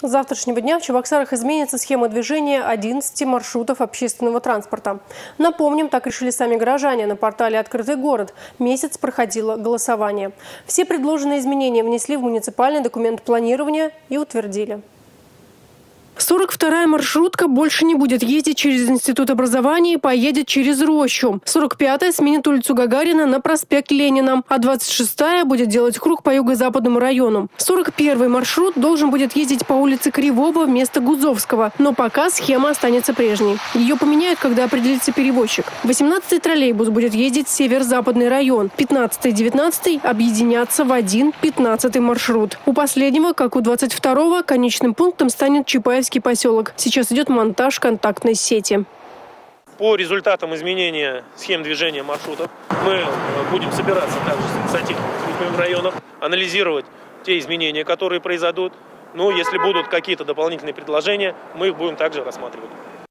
С завтрашнего дня в Чебоксарах изменится схема движения 11 маршрутов общественного транспорта. Напомним, так решили сами горожане. На портале «Открытый город» месяц проходило голосование. Все предложенные изменения внесли в муниципальный документ планирования и утвердили. 42-я маршрутка больше не будет ездить через Институт образования и поедет через Рощу. 45-я сменит улицу Гагарина на проспект Ленина, а 26-я будет делать круг по юго-западному району. 41-й маршрут должен будет ездить по улице Кривого вместо Гузовского, но пока схема останется прежней. Ее поменяют, когда определится перевозчик. 18-й троллейбус будет ездить в северо-западный район. 15-й и 19-й объединятся в один 15-й маршрут. У последнего, как у 22-го, конечным пунктом станет Чапаевский поселок. Сейчас идет монтаж контактной сети. По результатам изменения схем движения маршрутов мы будем собираться также с инициативными в районах, анализировать те изменения, которые произойдут. Ну, если будут какие-то дополнительные предложения, мы их будем также рассматривать.